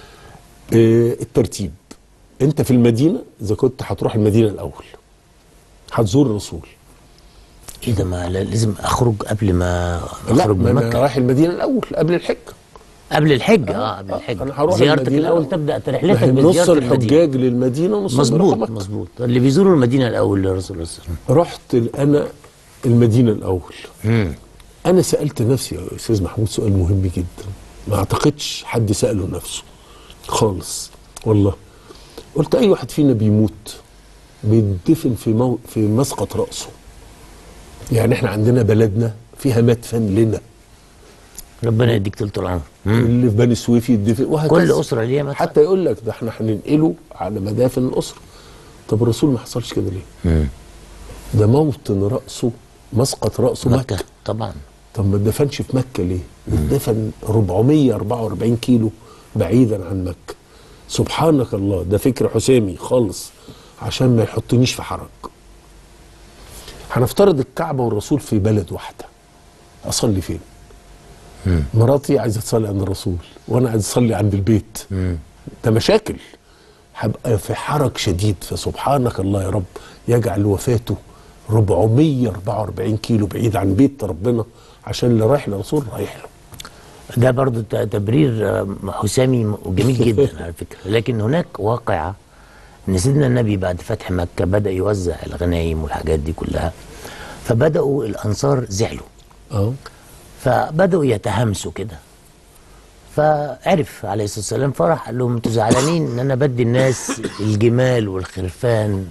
آه الترتيب، انت في المدينه اذا كنت هتروح المدينه الاول هتزور الرسول. ايه ده؟ ما لازم اخرج قبل ما اخرج من مكه؟ انا رايح المدينه الاول قبل الحج. قبل الحج اه, آه قبل الحج. انا هروح زيارتك المدينة الاول تبدا رحلتك بزياره نص الحجاج للمدينه ونص مظبوط مظبوط. اللي بيزوروا المدينه الاول للرسول صلى الله عليه وسلم. رحت انا المدينه الاول. مم. انا سالت نفسي يا استاذ محمود سؤال مهم جدا، ما اعتقدش حد ساله نفسه خالص والله. قلت اي واحد فينا بيموت بيدفن في مو... في مسقط راسه. يعني احنا عندنا بلدنا فيها مدفن لنا، ربنا يديك طول العمر. اللي في بني سويف يدفن وهكذا. كل اسره ليها مدفن. حتى يقول لك ده احنا هننقله على مدافن الاسره. طب الرسول ما حصلش كده ليه؟ مم. ده موطن راسه مسقط راسه مكه, مكة. طبعا. طب ما اتدفنش في مكه ليه؟ اتدفن أربعمية وأربعة وأربعين كيلو بعيدا عن مكه. سبحانك الله، ده فكر حسامي خالص عشان ما يحطنيش في حرج. هنفترض الكعبه والرسول في بلد واحده، اصلي فين؟ مم. مراتي عايزه تصلي عند الرسول وانا عايز اصلي عند البيت. مم. ده مشاكل، هبقى في حرج شديد. فسبحانك الله يا رب يجعل وفاته أربعمية وأربعة وأربعين كيلو بعيد عن بيت ربنا، عشان اللي رايح للرسول رايح له. ده برضو تبرير حسامي جميل جدا على فكره. لكن هناك واقعه ان سيدنا النبي بعد فتح مكه بدا يوزع الغنايم والحاجات دي كلها، فبداوا الانصار زعلوا. اه فبداوا يتهامسوا كده، فعرف عليه الصلاه والسلام فرح قال لهم انتوا زعلانين ان انا بدي الناس الجمال والخرفان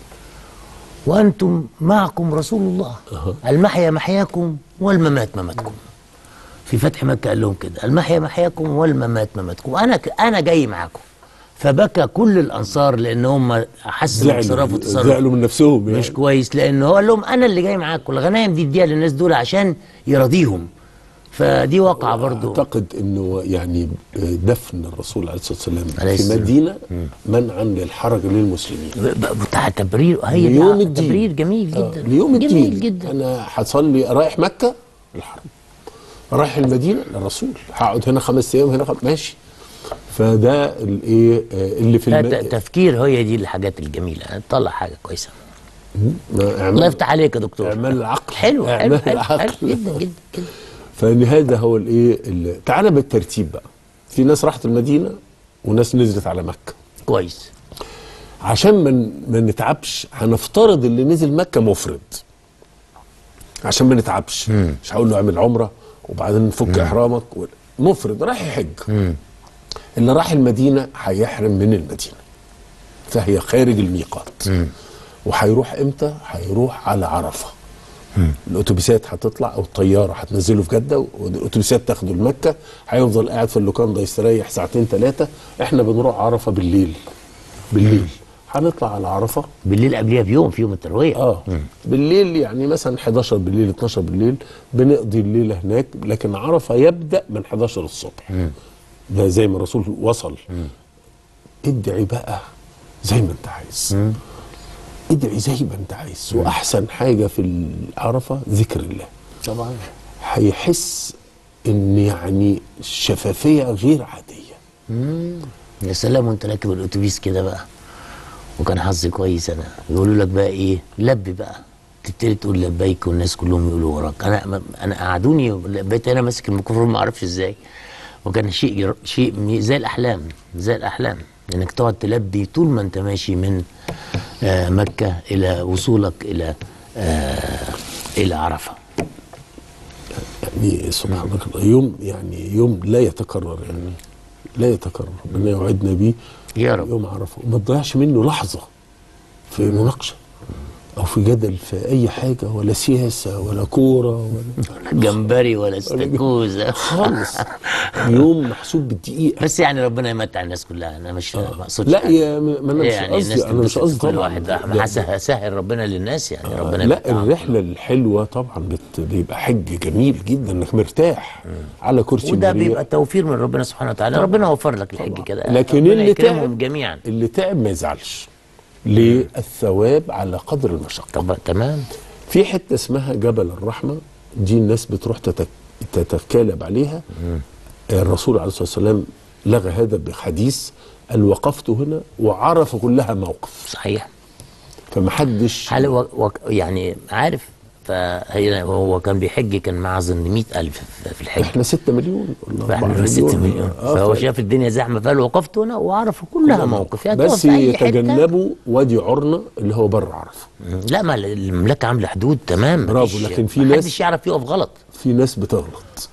وانتم معكم رسول الله. المحيا محياكم والممات مماتكم. في فتح مكه قال لهم كده، المحيا محياكم والممات مماتكم، انا انا جاي معاكم. فبكى كل الانصار لان هم حسوا بانصراف وتصرف زعلوا من نفسهم يعني. مش كويس، لان هو قال لهم انا اللي جاي معاكم، الغنايم دي اديها للناس دول عشان يرضيهم. فدي واقعه برضو. اعتقد انه يعني دفن الرسول عليه الصلاه والسلام في مدينه منعا للحرج للمسلمين بتاع تبرير. هي ليوم الدين. تبرير جميل جدا. آه ليوم الدين. جميل جدا. انا هصلي رايح مكه الحرم، رايح المدينه للرسول، هقعد هنا خمس ايام هنا خمس ماشي. فده الايه اللي في الم... تفكير. هي دي الحاجات الجميله، تطلع حاجه كويسه. الله يفتح عليك يا دكتور. اعمال العقل. حلو حلو حلو, حلو جدا جدا جدا. فان هذا هو الايه. تعالى بالترتيب بقى. في ناس راحت المدينه وناس نزلت على مكه. كويس. عشان ما ما نتعبش هنفترض اللي نزل مكه مفرد عشان ما نتعبش. مم. مش هقول له اعمل عمره وبعدين فك احرامك. مفرد رايح يحج. مم. اللي راح المدينه هيحرم من المدينه، فهي خارج الميقات. مم. وهيروح امتى؟ هيروح على عرفه. مم. الاتوبيسات هتطلع او الطياره هتنزله في جده والاتوبيسات تاخده لمكه، هيفضل قاعد في اللوكان ده يستريح ساعتين ثلاثه. احنا بنروح عرفه بالليل. بالليل مم. هنطلع على عرفه بالليل قبلها بيوم في يوم الترويه. اه مم. بالليل يعني مثلا حداشر بالليل اتناشر بالليل بنقضي الليله هناك. لكن عرفه يبدا من حداشر الصبح. مم. ده زي ما الرسول وصل. مم. ادعي بقى زي ما انت عايز. مم. ادعي زي ما انت عايز. مم. واحسن حاجه في العرفه ذكر الله. طبعا هيحس ان يعني الشفافيه غير عاديه. مم. يا سلام وانت راكب الاتوبيس كده بقى، وكان حظي كويس انا، يقولوا لك بقى ايه، لبي بقى، تبتدي تقول لبيك والناس كلهم يقولوا وراك. انا انا قعدوني بقيت انا ماسك الميكروفون ما اعرفش ازاي، وكان شيء شيء زي الاحلام، زي الاحلام انك تقعد تلبي طول ما انت ماشي من آه مكه الى وصولك الى آه الى عرفه. يعني سبحان الله، يوم يعني يوم لا يتكرر، يعني لا يتكرر، ربنا يوعدنا بيه يا رب. يوم عرفه، وما تضيعش منه لحظه في مناقشه او في جدل في اي حاجه، ولا سياسه ولا كوره ولا جمبري ولا استاكوزا خالص. يوم محسوب بالدقيقه. بس يعني ربنا يمتع الناس كلها، انا مش ما اقصدش لا حاجة. يا ما انا مش يعني الناس قصدي، انا مش قصدي كل طبعا. واحد ده سهل ربنا للناس، يعني آه ربنا لا يمتعهم. الرحله الحلوه طبعا بت- بيبقى حج جميل جدا، انك مرتاح على كرسي وده مريح. بيبقى توفير من ربنا سبحانه وتعالى، ربنا وفر لك الحج كده، لكن ربنا اللي يكرمهم تعب جميعا. اللي تعب ما يزعلش، ليه؟ الثواب على قدر المشقه. طب تمام. في حته اسمها جبل الرحمه، دي الناس بتروح تتك... تتكالب عليها. الرسول عليه الصلاه والسلام لغى هذا بحديث، قال وقفت هنا وعرف كلها موقف، صحيح. فمحدش هل و... و... يعني عارف، فهي هو كان بيحج، كان معاه اظن مئة ألف في الحج، احنا ستة مليون ولا فاحنا أربعة ستة مليون، آه فهو ف... شاف الدنيا زحمه فقال وقفت هنا وعرف كلها موقف، يعني بس تقف في أي حتة. يتجنبوا وادي عرنة اللي هو بر عرفه. لا، ما المملكه عامله حدود تمام، برافو، مفيش- لكن في محدش ناس- يعرف يقف غلط. في ناس بتغلط.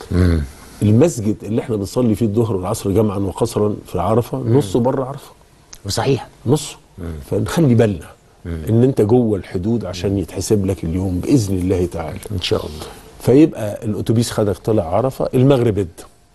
المسجد اللي احنا بنصلي فيه الظهر والعصر جمعا وقصرا في عرفه نصه بره عرفه، وصحيح. نصه. فنخلي بالنا ان انت جوه الحدود عشان يتحسب لك اليوم باذن الله تعالى ان شاء الله. فيبقى الاتوبيس خدك طلع عرفه، المغرب ادى،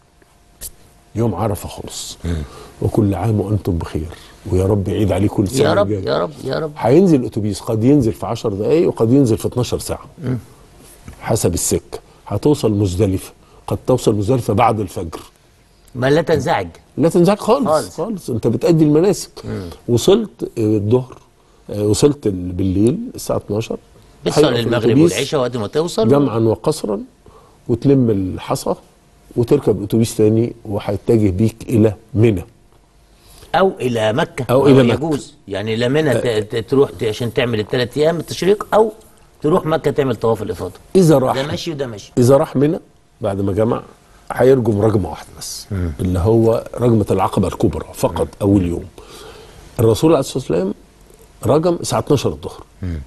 يوم عرفه خلص. وكل عام وانتم بخير، ويا رب يعيد عليكم كل سنه يا رب الجاية. يا رب يا رب. هينزل الاتوبيس، قد ينزل في عشر دقائق وقد ينزل في اتناشر ساعه حسب السكه. هتوصل مزدلفه، قد توصل مزدلفه بعد الفجر. ما لا تنزعج. لا تنزعج خالص خالص. خالص, خالص. انت بتأدي المناسك. وصلت آه، الظهر، آه، وصلت ال- بالليل الساعه اتناشر، بتصلي هيقف المغرب الأتوبيس والعشاء وقت ما توصل. جمعا وقصرا، وتلم الحصى وتركب اتوبيس تاني وهيتجه بيك الى منى. او الى مكه، أو ما إلى هو مكة. يجوز يعني لمنى ت- ت- تروح ت- عشان تعمل الثلاث ايام التشريق، او تروح مكه تعمل طواف الافاضه. اذا راح ده ماشي وده ماشي. اذا راح منى بعد ما جمع هيرجم رجمه واحده بس، اللي هو رجمه العقبه الكبرى فقط اول يوم. الرسول عليه الصلاه والسلام رجم الساعه اتناشر الظهر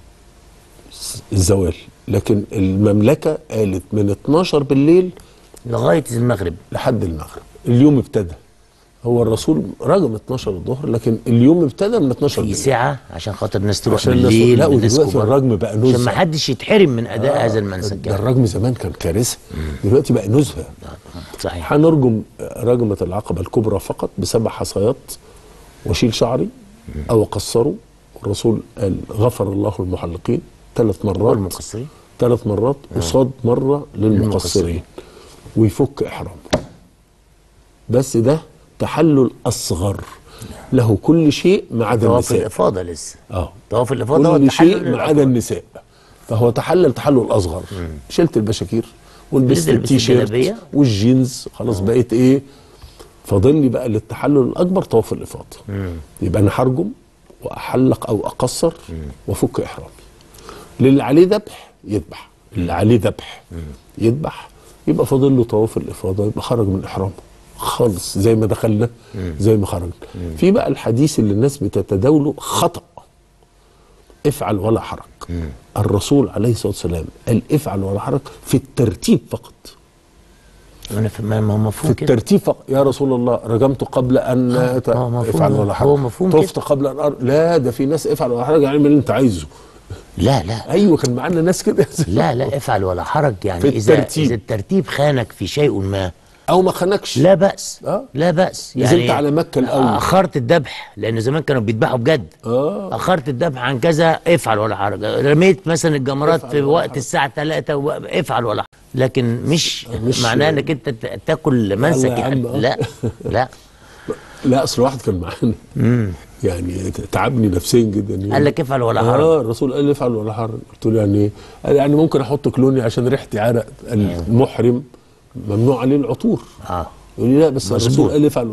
الزوال، لكن المملكه قالت من اتناشر بالليل لغايه المغرب. لحد المغرب. اليوم ابتدى، هو الرسول رجم اتناشر الظهر، لكن اليوم ابتدى من اتناشر في بالليل. ساعه عشان خاطر الناس تروح عشان الناس- بالليل، لا والناس ودلوقتي كبار. الرجم بقى عشان ما نزهه. حدش يتحرم من اداء هذا المنسك ده يعني. الرجم زمان كان كارثه، دلوقتي بقى نزهه. صحيح. هنرجم رجمة العقبة الكبرى فقط بسبع حصيات، واشيل شعري او اقصره. الرسول قال غفر الله المحلقين ثلاث مرات، والمقصرين ثلاث مرات قصاد مرة للمقصرين، ويفك احرامه. بس ده تحلل اصغر، له كل شيء ما عدا طواف النساء. الافاضه لسه. اه طواف الافاضه هو كل التحلل شيء ما الأكبر. عدا النساء، فهو تحلل تحلل اصغر. شلت البشاكير ولبست لبست التيشيرت الجلابية. والجينز، خلاص بقيت ايه، فاضل لي بقى للتحلل الاكبر طواف الافاضه. يبقى انا هرجم واحلق او اقصر وافك احرامي. للي عليه ذبح يذبح، اللي عليه ذبح يذبح، يبقى فاضل له طواف الافاضه، يبقى خرج من احرامه خالص، زي ما دخلنا زي ما خرجنا. في بقى الحديث اللي الناس بتتداوله خطأ، افعل ولا حرج. الرسول عليه الصلاه والسلام قال افعل ولا حرج في الترتيب فقط. انا في ما ما هو في مفهوم كده. الترتيب فقط. يا رسول الله رجمت قبل ان آه، ت- آه، مفهوم افعل ده. ولا حرج، هو مفهوم طفت كده. قبل ان أر... لا ده في ناس افعل ولا حرج يعني اعمل اللي انت عايزه. لا لا ايوه كان معانا ناس كده. لا لا افعل ولا حرج، يعني في اذا الترتيب. اذا الترتيب خانك في شيء ما او ما خانكش. لا بأس. آه. لا بأس نزلت على مكة الأول. أخرت الذبح، لأن زمان كانوا بيذبحوا بجد. آه. أخرت الذبح عن كذا، افعل ولا حرج. رميت مثلا الجمرات افعل في ولا وقت حرج. الساعة ثلاثة، افعل ولا حرج. لكن مش, مش- معناه انك انت ت- تاكل منسك يلا يا يعني. عم، آه. لا لا لا اصل واحد كان معانا يعني تعبني نفسيا جدا يعني. قال لك افعل ولا حرج. اه الرسول قال لي افعل ولا حرج. قلت له يعني ايه؟ قال يعني ممكن احط كلوني عشان ريحتي عرق. المحرم ممنوع عليه العطور. اه يقول لي لا بس مظبوط. الرسول قال لي افعل ولا حرج.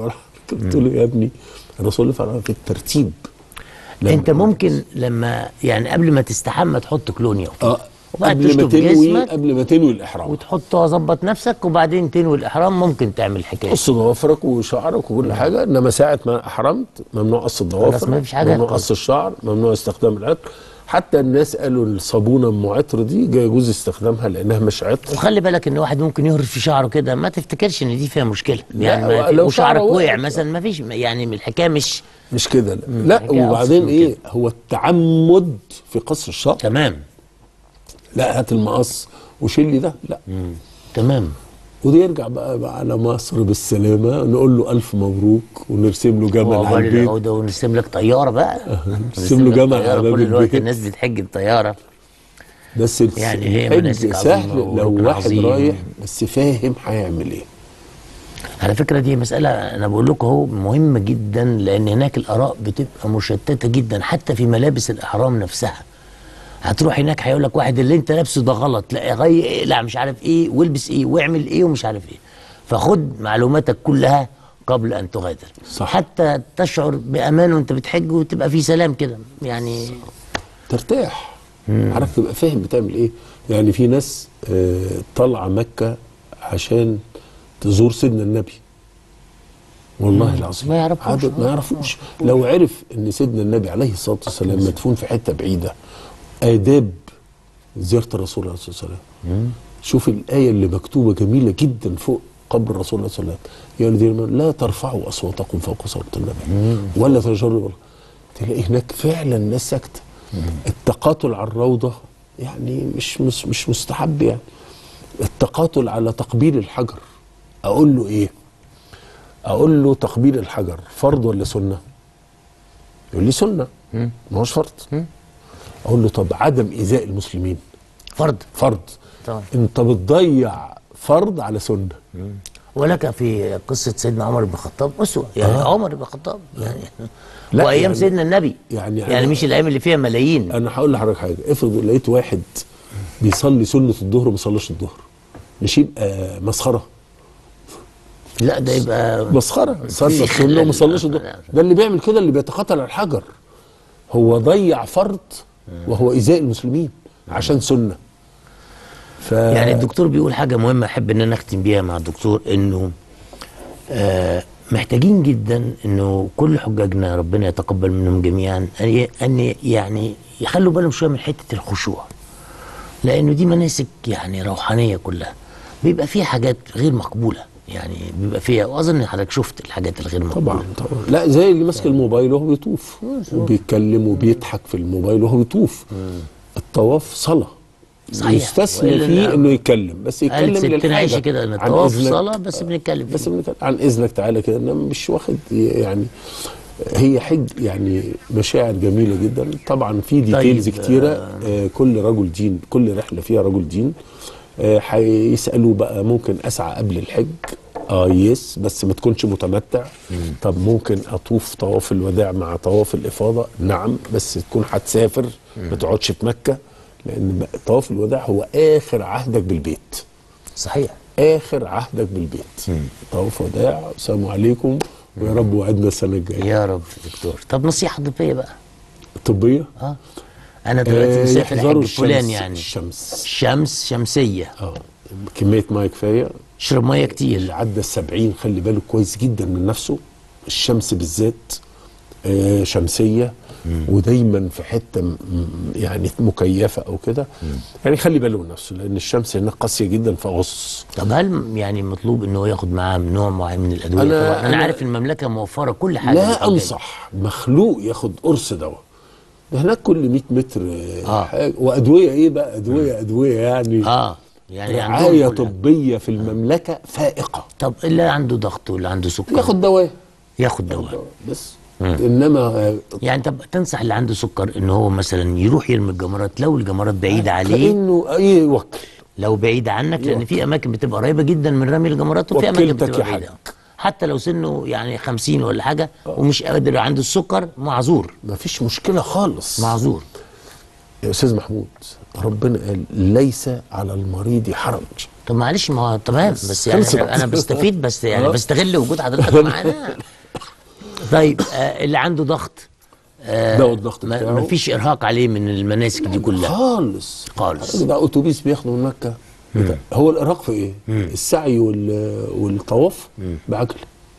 قلت له يا ابني الرسول فرق في الترتيب. انت ممكن لما يعني قبل ما تستحمى تحط كلونيا اه وبعد قبل ما تشطف تنوي جسمك قبل ما تنوي الاحرام وتحط وظبط نفسك وبعدين تنوي الاحرام، ممكن تعمل حكايه قص ضوافرك وشعرك وكل حاجه، انما ساعه ما احرمت ممنوع قص الضوافر، ما فيش حاجة ممنوع خالص. قص الشعر، ممنوع استخدام العطر. حتى الناس قالوا الصابونه ام عطر دي يجوز استخدامها لانها مش عطر. وخلي بالك ان واحد ممكن يهرش في شعره كده، ما تفتكرش ان دي فيها مشكله يعني، ما لو وشعرك شعره وقع وقع مثلا ما فيش يعني، من الحكايه مش مش كده لا, لا. حكاية وبعدين أبسط من ايه هو التعمد في قص الشعر. تمام. لا هات المقص وشيل لي ده، لا. مم. تمام. وده يرجع بقى, بقى على مصر بالسلامه، نقول له الف مبروك ونرسم له جمل على البيت، العوده ونرسم لك طياره بقى، نرسم له جمل على باب كل الوقت البيت. الناس بتحج بطياره. بس يعني هي الحج مناسك سهل عظيمة لو وركن واحد عظيم. رايح بس فاهم هيعمل ايه. على فكره دي مساله انا بقول لكم اهو مهمه جدا، لان هناك الاراء بتبقى مشتته جدا حتى في ملابس الاحرام نفسها. هتروح هناك هيقول لك واحد اللي انت لابسه ده غلط، لا غي لا مش عارف ايه، والبس ايه واعمل ايه ومش عارف ايه. فخد معلوماتك كلها قبل ان تغادر، صح. حتى تشعر بامان وانت بتحج وتبقى في سلام كده يعني، ترتاح، عارف تبقى فاهم بتعمل ايه. يعني في ناس آه طالعه مكه عشان تزور سيدنا النبي، والله العظيم ما يعرفوش. عدد ما يعرفوش. لو عرف ان سيدنا النبي عليه الصلاه والسلام مدفون في حته بعيده، آداب زيارة الرسول عليه الصلاة والسلام. شوف الآية اللي مكتوبة جميلة جدا فوق قبر الرسول عليه الصلاة والسلام، يا الذين آمنوا لا ترفعوا أصواتكم فوق صوت النبي ولا تجهروا. تلاقي هناك فعلا ناس ساكتة. التقاتل على الروضة يعني مش مش, مش مستحب يعني. التقاتل على تقبيل الحجر، أقول له إيه؟ أقول له تقبيل الحجر فرض ولا سنة؟ يقول لي سنة، ما هوش فرض. اقول له طب عدم ايذاء المسلمين فرض. فرض. طبعا. انت بتضيع فرض على سنه. ولك في قصه سيدنا عمر بن الخطاب اسوه يعني. آه. عمر بن الخطاب يعني وايام يعني سيدنا النبي يعني, يعني مش الايام اللي فيها ملايين. انا هقول لحضرتك حاجه، افرض لقيت واحد بيصلي سنه الظهر وما صلاش الظهر، مش يبقى مسخره؟ لا ده يبقى مسخره، صلى السنه وما صلاش الظهر. ده اللي بيعمل كده اللي بيتقاتل على الحجر، هو ضيع فرض وهو ايذاء المسلمين عشان سنه. ف... يعني الدكتور بيقول حاجه مهمه احب ان انا اختم بيها مع الدكتور، انه آه محتاجين جدا انه كل حجاجنا ربنا يتقبل منهم جميعا ان يعني يخلوا بالهم شويه من حته الخشوع، لانه دي مناسك يعني روحانيه كلها بيبقى فيها حاجات غير مقبوله يعني، بيبقى فيها، واظن حضرتك شفت الحاجات الغير مقبوله. طبعا طبعا. لا زي اللي ماسك الموبايل وهو بيطوف وبيتكلم وبيضحك في الموبايل وهو بيطوف. الطواف صلاه، صحيح، يستثنى فيه انه يتكلم، بس يتكلم للحاجه كده ان الطواف صلاه بس بنتكلم بس بنتكلم عن اذنك تعالى كده، انما مش واخد يعني. هي حج يعني مشاعر جميله جدا. طبعا في ديتيلز طيب كتيره. آه كل رجل دين، كل رحله فيها رجل دين هيسالوا آه بقى ممكن اسعى قبل الحج؟ اه يس، بس ما تكونش متمتع. مم. طب ممكن اطوف طواف الوداع مع طواف الافاضه؟ نعم، بس تكون هتسافر ما تقعدش في مكه، لان طواف الوداع هو اخر عهدك بالبيت. صحيح، اخر عهدك بالبيت. طواف وداع، السلام عليكم ويا رب وعدنا السنه الجايه. يا رب دكتور. طب نصيحه طبيه بقى؟ طبيه؟ اه انا دلوقتي مسافر الحج الفلاني يعني الشمس الشمس شمسيه، اه كميه ميه كفايه، اشرب ميه كتير. اللي عدى السبعين خلي باله كويس جدا من نفسه. الشمس بالذات آه شمسيه، مم. ودايما في حته يعني مكيفه او كده، يعني خلي باله من نفسه، لان الشمس هناك قاسيه جدا في اغسطس. طب هل يعني مطلوب انه ياخد معاه نوع معين من الادويه؟ أنا طبعا انا, أنا عارف المملكه موفره كل حاجه. لا انصح مخلوق ياخد قرص دواء، ده هناك كل مية متر آه. حاجه. وادويه ايه بقى؟ ادويه ادويه يعني اه يعني رعايه طبيه في المملكه فائقه. طب اللي عنده ضغط واللي عنده سكر ياخد دواء، ياخد دواء بس. مم. انما يعني طب تنصح اللي عنده سكر ان هو مثلا يروح يرمي الجمرات لو الجمرات بعيده عليه؟ كانه اي وكل لو بعيده عنك، لان في اماكن بتبقى قريبه جدا من رمي الجمرات وفي اماكن بتبقى بعيده، حتى لو سنه يعني خمسين ولا حاجه أوه. ومش قادر عنده السكر معذور، مفيش مشكله خالص، معذور. يا استاذ محمود ربنا قال ليس على المريض حرج. طب معلش ما هو تمام، بس يعني انا بستفيد، بس يعني بستغل وجود حضرتك معانا طيب آه اللي عنده ضغط آه ده الضغط ما بتاعه ما فيش ارهاق عليه من المناسك دي كلها خالص خالص. ده اتوبيس بياخده من مكه. هو الارهاق في ايه؟ مم. السعي وال- والطواف بعجل.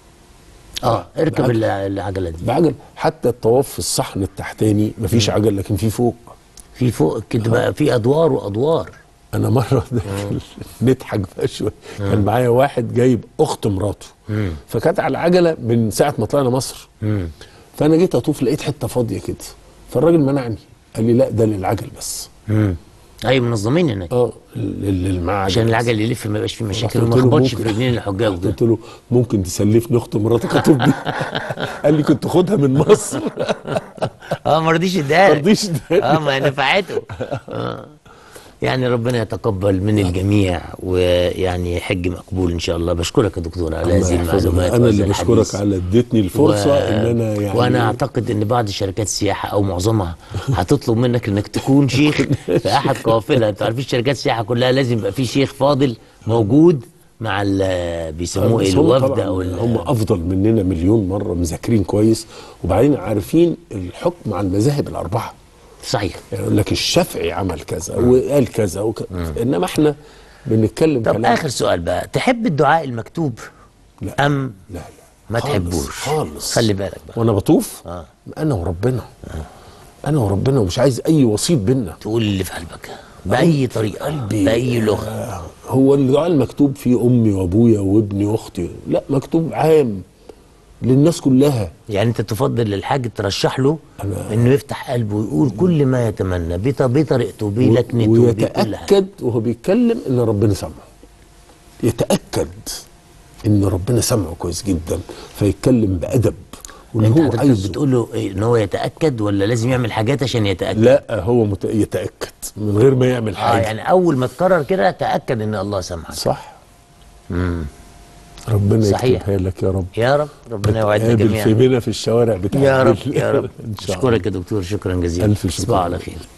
اه اركب بعجل. العجله دي بعجل. حتى الطواف في الصحن التحتاني مفيش عجل، لكن في فوق. في فوق كده بقى، في ادوار وادوار. انا مره داخل نضحك بقى شويه، كان معايا واحد جايب اخت مراته، فكانت على العجله من ساعه ما طلعنا مصر. مم. فانا جيت اطوف لقيت حته فاضيه كده، فالراجل منعني قال لي لا ده للعجل بس. امم ايوه منظمين هناك اه اللي معاه عجل عشان العجل يلف ما يبقاش فيه مشاكل قلت وما له يخبطش في ممكن- رجلين الحجاج ده. قلت له ممكن تسلفني اخت مراتك اطوف بيها؟ قال لي كنت خدها من مصر. اه ما رضيش يديها ما لك. رضيش يديها لي. اه ما نفعته. آه. يعني ربنا يتقبل من الجميع، ويعني حج مقبول ان شاء الله. بشكرك يا دكتور على الله هذه يحفظك. المعلومات انا وهذا اللي بشكرك الحديث. على اديتني الفرصه و... ان انا يعني وانا اعتقد ان بعض شركات السياحه او معظمها هتطلب منك انك تكون شيخ في احد قوافلها. انتوا عارفين شركات السياحه كلها لازم يبقى في شيخ فاضل موجود مع ال- بيسموه ايه بس هم الوفد طبعاً او ال- هم افضل مننا مليون مره، مذاكرين كويس، وبعدين عارفين الحكم على المذاهب الاربعه. صحيح. يعني يقول لك الشافعي عمل كذا وقال كذا وك... انما احنا بنتكلم طب كلام. اخر سؤال بقى، تحب الدعاء المكتوب لا. ام لا لا ما خالص تحبوش؟ خالص. خلي بالك بقى وانا بطوف آه. انا وربنا آه. انا وربنا، ومش عايز اي وسيط بينا. تقول اللي في قلبك باي طريقه قلبي باي لغه. آه. هو الدعاء المكتوب فيه امي وابويا وابني واختي؟ لا، مكتوب عام للناس كلها. يعني انت تفضل للحاج ترشح له أنا- انه يفتح قلبه ويقول كل ما يتمنى بط- بطريقته بلكنته بكل حاجه. ويتاكد وهو بيتكلم ان ربنا سمعه. يتاكد ان ربنا سمعه كويس جدا، فيتكلم بادب واللي انت هو حضرتك عايزه. بتقول له إيه، ان هو يتاكد ولا لازم يعمل حاجات عشان يتاكد؟ لا، هو مت... يتاكد من غير ما يعمل اه حاجه. يعني اول ما تكرر كده تاكد ان الله سمعك. صح. امم ربنا صحيح. يكتبها لك يا رب. يا رب ربنا يوعدنا قابل جميعا. في بينا في الشوارع بتاعتنا. يا رب يا رب. ان شاء الله. اشكرك يا دكتور، شكرا جزيلا. ألف شكر. تصبحوا على خير.